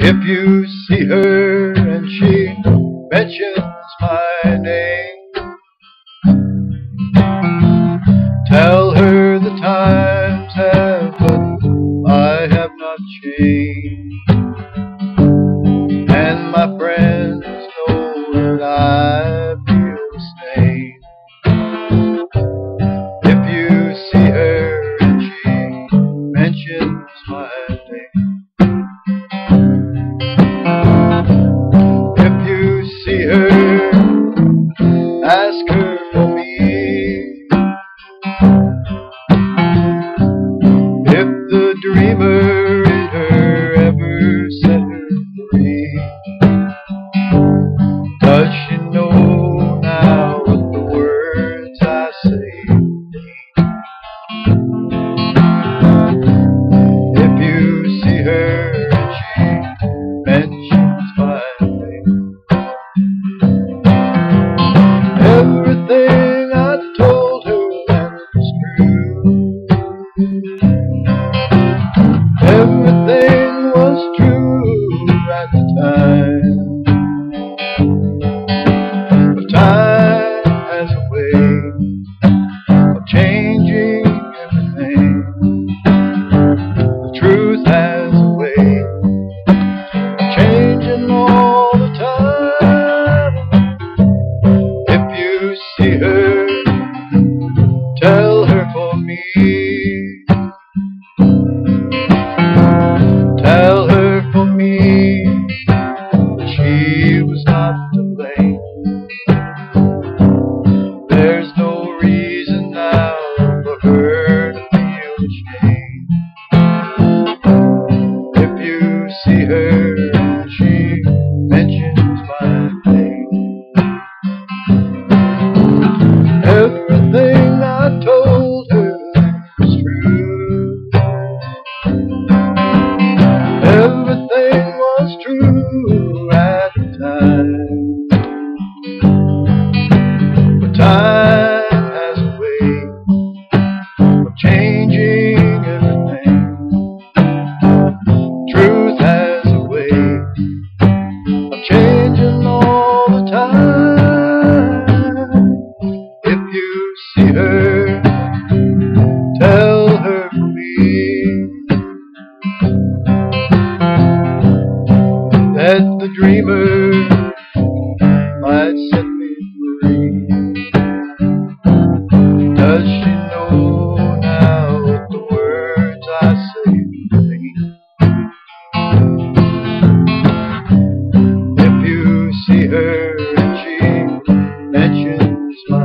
If you see her and she mentions my name, tell her the times have, but I have not changed, and my friends know that I feel the same. If you see her and she mentions my name, if you see her, ask her for me. If the dreamer in her ever set her free, does she know now what the words I say mean? If you see her and she mentions my name, everything I told her then was true. Everything was true at the time. But time has a way of changing everything. The truth has a way of changing all the time. If you see her, tell her for me. Tell her for me that she was not to blame. There's no reason now for her to feel ashamed. If you see her and she mentions my name, everything I told her was true. Everything was true at the time. But time has a way of changing everything. Truth has a way of changing all the time. If you see her, tell her for me that the dreamer might set me free. Does she know now what the words I say mean? If you see her and she mentions my